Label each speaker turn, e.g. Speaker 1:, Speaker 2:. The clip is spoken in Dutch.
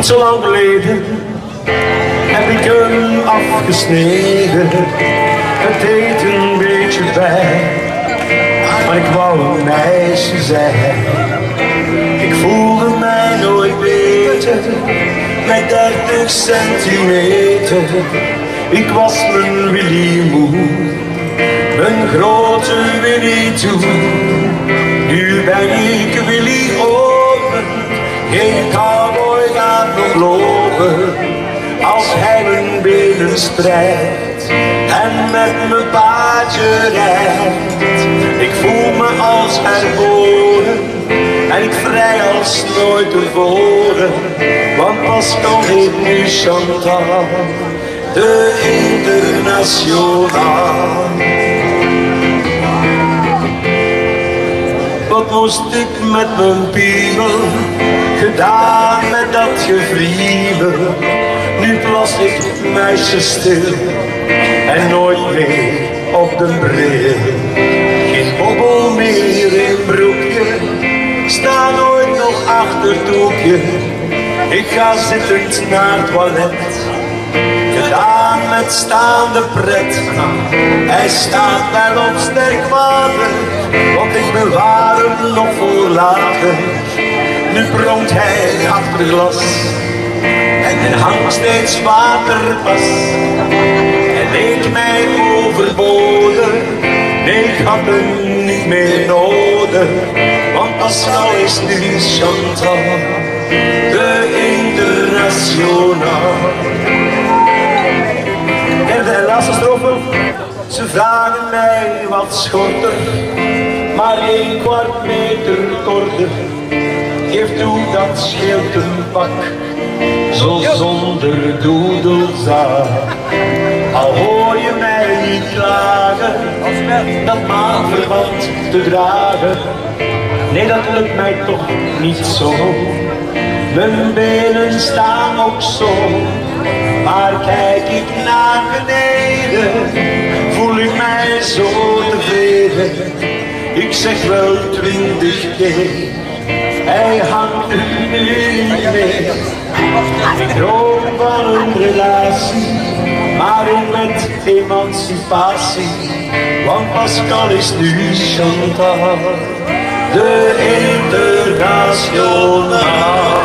Speaker 1: Niet zo lang geleden heb ik hem afgesneden. Het deed een beetje pijn, maar ik wou een meisje zijn. Ik voelde mij nooit beter, met 30 centimeter. Ik was mijn Willy moe, mijn grote Willy toe. Nu ben ik Willy open, geen cowboy gaat nog lopen. Als hij mijn benen spreidt en met mijn paardje rijdt. Ik voel me als herboren en ik vrij als nooit tevoren. Want Pascal heet nu Chantal, de internationaal. Wat moest ik met mijn piemel, gedaan met dat gevriemel. Nu plas ik het meisje stil en nooit meer op de bril. Geen bobbel meer in broekje, sta nooit nog achterdoekje. Ik ga zittend naar het toilet, gedaan met staande pret. Hij staat wel op sterk water, want ik bewaar hem nog voor later. Nu pronkt hij achter glas en er hangt steeds waterpas. Hij leek mij overbodig, nee, ik had hem niet meer nodig. Want Pascal is nu Chantal, de internationaal. Derde en laatste strofe. Ze vragen mij wat schorter, maar 1 kwart meter korter. Geef toe, dat scheelt een pak, zo zonder doedelzaak. Al hoor je mij niet klagen, dat maagverband te dragen. Nee, dat lukt mij toch niet zo. Mijn benen staan ook zo. Maar kijk ik naar beneden, voel ik mij zo tevreden. Ik zeg wel 20 keer, hij hangt er nu niet meer. Ik droom van een relatie, maar ook met emancipatie. Want Pascal is nu Chantal, de internationaal.